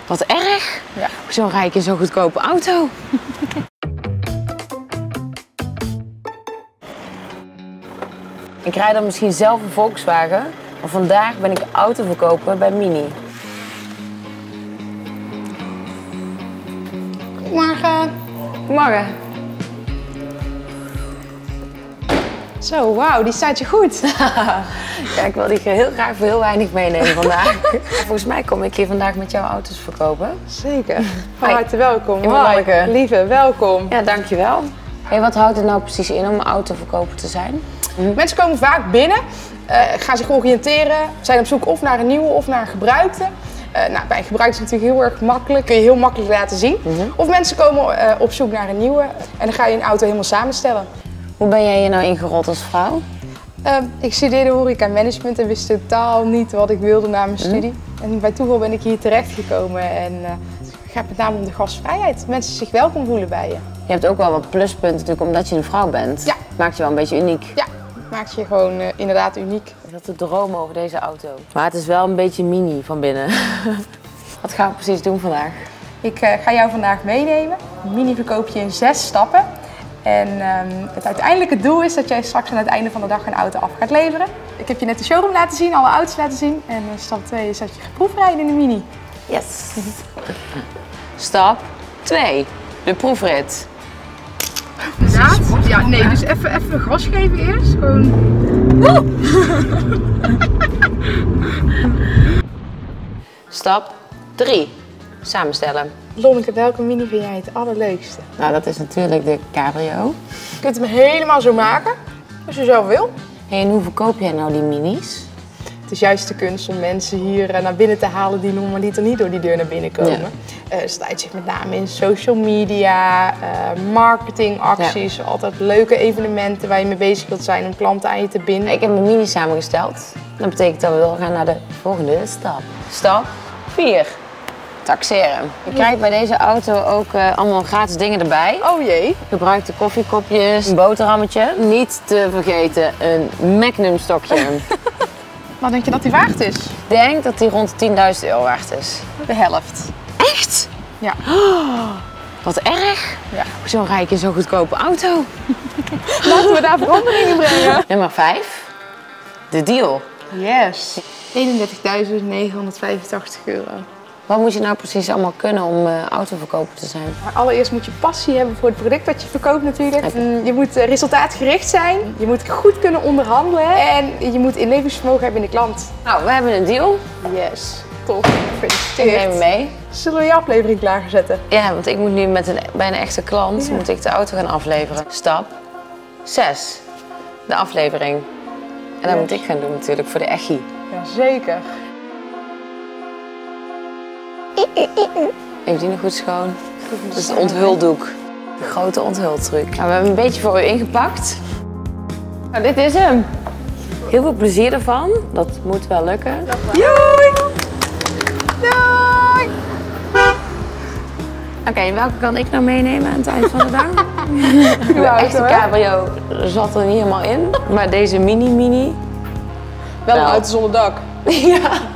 Wat erg. Ja. Hoezo rijd ik in zo'n goedkope auto? Ik rijd dan misschien zelf een Volkswagen, maar vandaag ben ik autoverkoper bij Mini. Goedemorgen. Goedemorgen. Zo, wauw, die staat je goed. Ja, ik wil die heel graag voor heel weinig meenemen vandaag. Volgens mij kom ik hier vandaag met jouw auto's verkopen. Zeker. Van harte welkom. Manneke. Lieve, welkom. Ja, dankjewel. Hey, wat houdt het nou precies in om autoverkoper te zijn? Mensen komen vaak binnen, gaan zich oriënteren, zijn op zoek of naar een nieuwe of naar een gebruikte. Nou, bij een gebruikte is het natuurlijk heel erg makkelijk, kun je heel makkelijk laten zien. Of mensen komen op zoek naar een nieuwe en dan ga je een auto helemaal samenstellen. Hoe ben jij hier nou ingerold als vrouw? Ik studeerde horeca management en wist totaal niet wat ik wilde na mijn studie. En bij toeval ben ik hier terechtgekomen en het gaat met name om de gastvrijheid. Dat mensen zich welkom voelen bij je. Je hebt ook wel wat pluspunten natuurlijk omdat je een vrouw bent. Ja. Maakt je wel een beetje uniek. Ja, maakt je gewoon inderdaad uniek. Ik had de droom over deze auto. Maar het is wel een beetje mini van binnen. Wat gaan we precies doen vandaag? Ik ga jou vandaag meenemen. Mini verkoop je in 6 stappen. En het uiteindelijke doel is dat jij straks aan het einde van de dag een auto af gaat leveren. Ik heb je net de showroom laten zien, alle auto's laten zien. En stap 2 is dat je gaat proefrijden in de Mini. Yes. Stap 2. De proefrit. Inderdaad? Ja, nee, dus even gas geven eerst. Gewoon. Stap 3. Samenstellen. Lonneke, welke Mini vind jij het allerleukste? Nou, dat is natuurlijk de cabrio. Je kunt hem helemaal zo maken, als je zelf wil. Hey, en hoe verkoop jij nou die minis? Het is juist de kunst om mensen hier naar binnen te halen die normaliter niet door die deur naar binnen komen. Het uitzicht met name in social media, marketingacties, altijd leuke evenementen waar je mee bezig wilt zijn om klanten aan je te binden. Ik heb mijn mini samengesteld. Dat betekent dat we gaan naar de volgende stap. Stap 4. Taxeren. Je krijgt bij deze auto ook allemaal gratis dingen erbij. Oh jee. Gebruikte koffiekopjes, een boterhammetje. Niet te vergeten een Magnum stokje. Wat denk je dat die waard is? Ik denk dat die rond 10.000 euro waard is. De helft. Echt? Ja. Oh, wat erg. Ja. Hoezo rijd ik in zo'n goedkope auto? Laten we daar veranderingen brengen. Nummer 5. De deal. Yes. 31.985 euro. Wat moet je nou precies allemaal kunnen om autoverkoper te zijn? Maar allereerst moet je passie hebben voor het product wat je verkoopt natuurlijk. Je moet resultaatgericht zijn, je moet goed kunnen onderhandelen en je moet inlevingsvermogen hebben in de klant. Nou, we hebben een deal. Yes, top. Ik Gefeliciteerd. neem hem mee. Zullen we je aflevering klaarzetten? Ja, want ik moet nu met bij een echte klant moet ik de auto gaan afleveren. Stap 6. De aflevering. En dat moet ik gaan doen natuurlijk voor de echi. Jazeker. Heeft die nog goed schoon? Dat is het onthuldoek. De grote onthultruc. Nou, we hebben een beetje voor u ingepakt. Nou, dit is hem. Heel veel plezier ervan. Dat moet wel lukken. Doei! Doei! Oké, welke kan ik nou meenemen aan het eind van de dag? De auto, echte hè? cabrio zat er niet helemaal in. Maar deze mini-mini. Wel een Nou. auto zonder dak. Ja.